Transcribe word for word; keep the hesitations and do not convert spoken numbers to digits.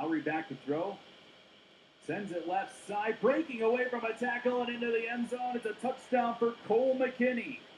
Lowery back to throw. Sends it left side, breaking away from a tackle and into the end zone. It's a touchdown for Cole McKinney.